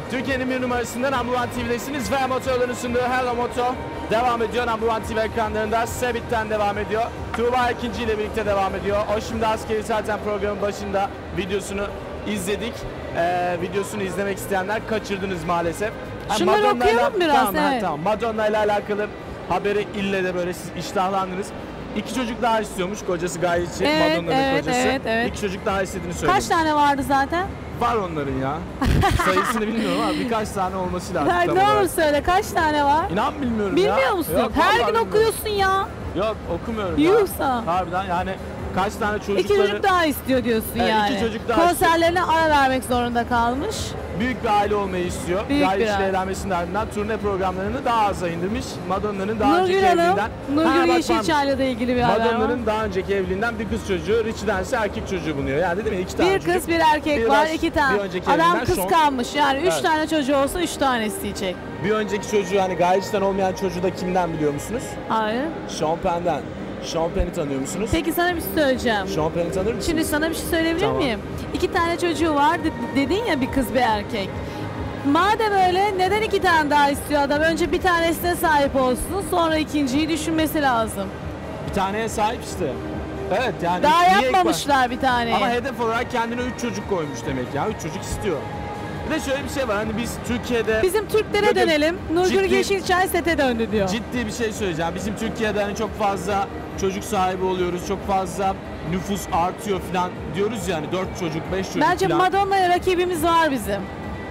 Türkiye'nin bir numarasında Number One TV'desiniz ve motorların sunduğu Hello Moto devam ediyor. Number One TV ekranlarında Sebit'ten devam ediyor. Tuğba ikinci ile birlikte devam ediyor. O şimdi askeri zaten programın başında videosunu izledik. Videosunu izlemek isteyenler kaçırdınız maalesef. Şunları okuyalım biraz. Tamam, evet. Tamam. Madonna ile alakalı haberi ille de böyle siz iştahlandınız. 2 çocuk daha istiyormuş kocası gayet iyi. Evet, Madonna'nın kocası. evet. 2 çocuk daha istediğini söylemiş. Kaç tane vardı zaten? Var onların ya. Sayısını bilmiyorum ama birkaç tane olması lazım. Ne olur söyle, kaç tane var? İnan bilmiyorum Bilmiyor ya. musun? Yok, her gün bilmiyorum. okuyorsun ya. Yok okumuyorum Yuhsa. ya. Harbiden yani kaç tane çocukları... 2 çocuk daha istiyor diyorsun Evet, yani. 2 çocuk daha Konserlerine ara vermek zorunda kalmış. Büyük bir aile olmayı istiyor. Büyük Gayet bir işle aile. eğlenmesinin ardından turne programlarını daha aza indirmiş. Madonna'nın daha önceki Nurgül Hanım, evliliğinden... Nurgül Yeşilçay'la da ilgili bir haber var. Madonna'nın daha önceki evliliğinden bir kız çocuğu, Richie Dance'e erkek çocuğu bulunuyor. Yani değil mi? 2 tane Bir çocuk. kız bir erkek var, 2 tane. Adam kıskanmış yani 3 tane çocuğu olsa 3 tane isteyecek. Bir önceki çocuğu hani Gayriç'ten olmayan çocuğu da kimden biliyor musunuz? Hayır. Sean Penn'den. Sean Penn'i tanıyor musunuz? Peki sana bir şey söyleyeceğim. Sean Penn'i tanır mısınız? Şimdi sana bir şey söyleyebilir Tamam. miyim? 2 tane çocuğu var dedin ya, bir kız bir erkek. Madem öyle neden 2 tane daha istiyor adam? Önce bir tanesine sahip olsun, sonra ikinciyi düşünmesi lazım. Bir taneye sahip işte. Evet yani. Daha niye yapmamışlar bir taneyi. Ama hedef olarak kendine 3 çocuk koymuş demek ya. 3 çocuk istiyor. Bir de şöyle bir şey var, hani biz Türkiye'de... Bizim Türklere dönelim. Nurgül Yeşilçay sete döndü diyor. Ciddi bir şey söyleyeceğim. Bizim Türkiye'de hani çok fazla çocuk sahibi oluyoruz. Çok fazla nüfus artıyor falan diyoruz yani. 4 çocuk, 5 çocuk Bence falan. Madonna'ya rakibimiz var bizim.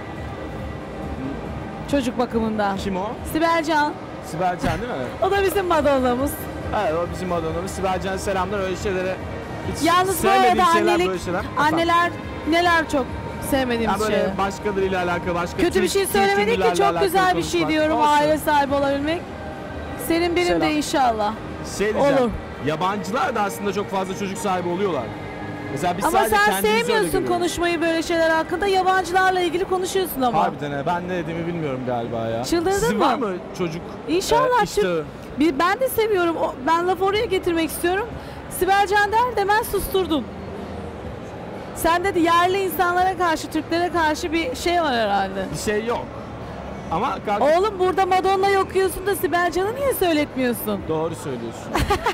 Çocuk bakımında. Kim o? Sibel Can. Sibel Can değil mi? O da bizim Madonna'mız. Evet, o bizim Madonna'mız. Sibel Can'a selamlar, öyle şeylere hiç Yalnız bu sevmediğim arada şeyler, annelik, böyle şeyler. anneler neler çok sevmediğimiz Yani böyle şeyler. başkalarıyla alakalı, başka Kötü bir şey Türk söylemedik ki, ünlülerle çok alakalı güzel bir şey konuşmak. diyorum, Olsun. aile sahibi olabilmek. Senin benim Selam. de inşallah. Şey diyeceğim, Olur. yabancılar da aslında çok fazla çocuk sahibi oluyorlar. Mesela biz Ama sadece sen kendimizi öyle sevmiyorsun görüyoruz. konuşmayı böyle şeyler hakkında, yabancılarla ilgili konuşuyorsun ama. Harbiden he, ben ne dediğimi bilmiyorum galiba ya. Çıldırdın Sizin mı? var mı çocuk İnşallah iştahı? Ben de seviyorum. Ben lafı oraya getirmek istiyorum. Sibel Can der demez susturdun. Sende de yerli insanlara karşı, Türklere karşı bir şey var herhalde. Bir şey yok. Ama Oğlum burada Madonna'yı okuyorsun da Sibel Can'ı niye söyletmiyorsun? doğru söylüyorsun.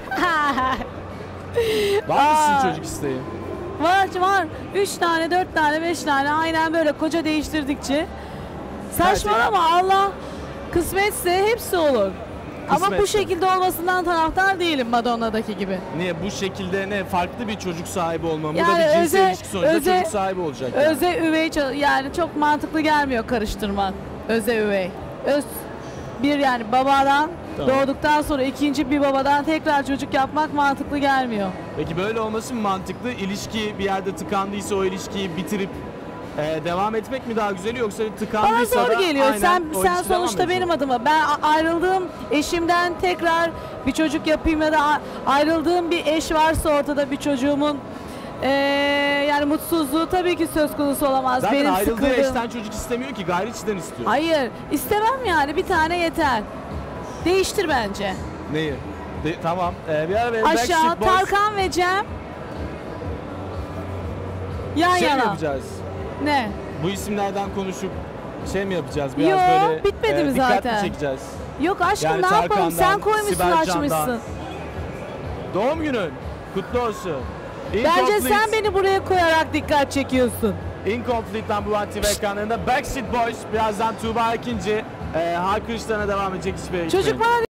Var mı sizin çocuk isteği? Var. 3 tane, 4 tane, 5 tane aynen böyle koca değiştirdikçe. Saçmalama, Allah kısmetse hepsi olur. Ama bu Kısmetse. şekilde olmasından taraftar değilim Madonna'daki gibi. Niye bu şekilde, ne farklı bir çocuk sahibi olmam? Bu Yani da bir cinsel öze- ilişki sonucunda öze- çocuk sahibi olacak. Yani. Öze üvey yani çok mantıklı gelmiyor karıştırmak. Öze üvey. Bir yani babadan Tamam. doğduktan sonra ikinci bir babadan tekrar çocuk yapmak mantıklı gelmiyor. Peki böyle olması mı mantıklı? İlişki bir yerde tıkandıysa o ilişkiyi bitirip devam etmek mi daha güzel, yoksa Bana tıkandıysa zor da geliyor. aynen Sen o ilişki devam sonuçta edecek? benim adıma. Ben ayrıldığım eşimden tekrar bir çocuk yapayım ya da ayrıldığım bir eş varsa ortada, bir çocuğumun yani mutsuzluğu tabii ki söz konusu olamaz. Zaten benim ayrıldığı sıkıldığım. eşten çocuk istemiyor ki, gayriçten istiyor. Hayır, istemem yani, bir tane yeter. Değiştir bence. Neyi? Tamam. Bir ara verelim. Aşağı Backstreet Boys Tarkan ve Cem yan şey mi yana. yapacağız? Ne? Bu isimlerden konuşup şey mi yapacağız? Biraz Yo, böyle bitmedi mi dikkat zaten? mi çekeceğiz? Yok aşkım, Yani ne yapalım? Tarkan'dan, Sen koymuşsun, Sibel açmışsın. Can'dan. Doğum günün kutlu olsun. Bence Incomplete- sen beni buraya koyarak dikkat çekiyorsun. Incomplete Number One TV ekranlarında Backstreet Boys, birazdan Tuğba ikinci. Haykırışlarına devam edecek, hiçbir yere Çocuk gitmeyin. bana